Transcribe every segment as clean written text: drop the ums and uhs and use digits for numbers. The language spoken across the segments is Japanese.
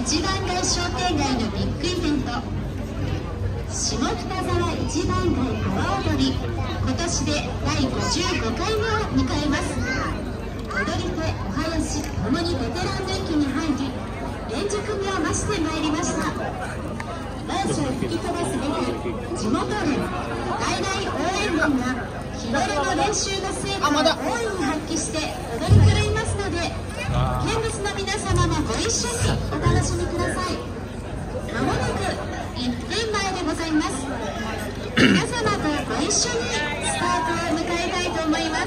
一番街商店街のビッグイベント、下北沢一番街阿波踊り、今年で第55回目を迎えます。踊り手お囃子ともにベテランの域に入り、連続味を増してまいりました。猛暑を吹き飛ばすべく、地元連大々応援団が日頃の練習の成果を大いに発揮して踊り狂いますので、見物の皆様もご一緒にお楽しみください。まもなく1分前でございます。皆様とご一緒にスタートを迎えたいと思います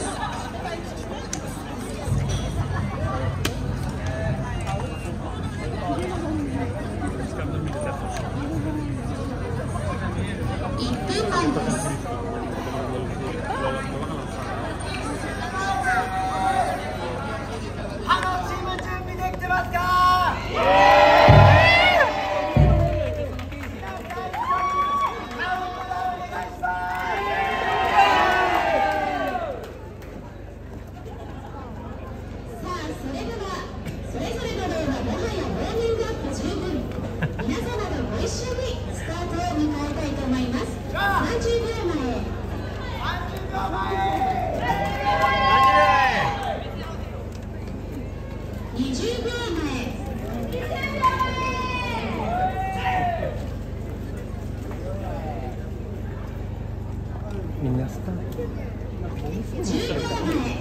。1分前です。それぞれの例はもはやウォーミングアップ十分。皆様とご一緒にスタートを迎えたいと思います。30秒前。20秒前。 みんなスタート。 10秒前。